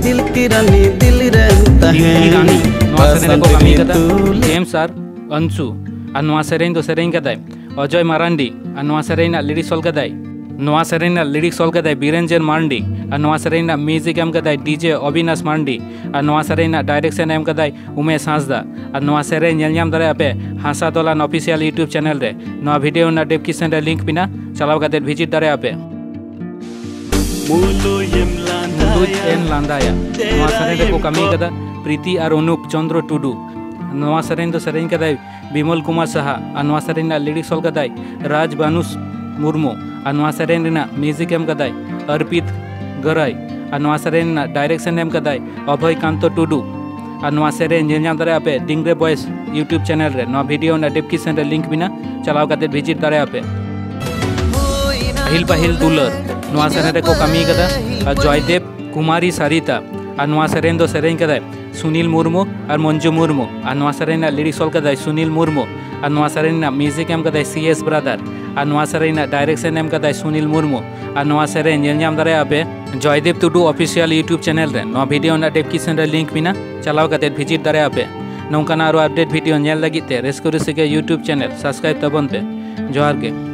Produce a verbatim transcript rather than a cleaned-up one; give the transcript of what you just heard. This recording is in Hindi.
दिल की रानी दिल रानी नवा सेरेन को कमी कदा जेम्स आर अंशु और नवा सेरेन दो सेरेन कदाय अजय मारांडी और नवा सेरेन लिरिक्स ऑल कदाय नवा सेरेन लिरिक्स ऑल कदाय बीरेंजर मांडी और नवा सेरेन म्यूजिक एम कदाय डीजे अविनाश मांडी और नवा सेरेन डायरेक्शन एम कदाय उमेश हांसदा और नवा सेरेन नेलनाम दारे आपे हांसा दोलान ऑफिशियल यूट्यूब चैनल रे नवा वीडियो ना डिस्क्रिप्शन रे लिंक बिना चलाव कते विजिट दारे आपे मुलुज एन लांदाया नवा सेरेन को कमी कदा प्रीति और अनूप चंद्र टुडू नवा सेरेन दो सेरेन कदाय विमल कुमार साहा और नवा सेरेन लिरिक्स ऑल कदाय राज बानुस मुर्मू और नवा सेरेन म्यूजिक एम कदाय अर्पित गराय और नवा सेरेन डायरेक्शन एम कदाय अभय कांतो टुडू और नवा सेरेन नेलनाम दारे आपे डिंगरे बॉयस यूट्यूब चैनल रे नवा वीडियो ना डिस्क्रिप्शन रे लिंक बिना चलाव कते विजिट दारे आपे पाहिल पाहिल दुलर नवा सेरेन को कमी कदा और जयदेव कुमारी सरिता और नवा सेरेन दो सेरेन कदाय सुनील मुर्मू और मंजू मुर्मू और नवा सेरेन लिरिक्स ऑल कदाय सुनील मुर्मू और नवा सेरेन म्यूजिक एम कदाय सी एस ब्रदर और नवा सेरेन डायरेक्शन एम कदाय सुनील मुर्मू और नवा सेरेन नेलनाम दारे आपे Jaydev Tudu official YouTube channel रे नवा वीडियो ना डिस्क्रिप्शन रे लिंक बिना चलाव कते विजिट दारे आपे नौकाना आरो अपडेट वीडियो नेल लगी ते रेस्को रेसिके यूट्यूब चैनल सब्सक्राइब तबन पे जोहार के।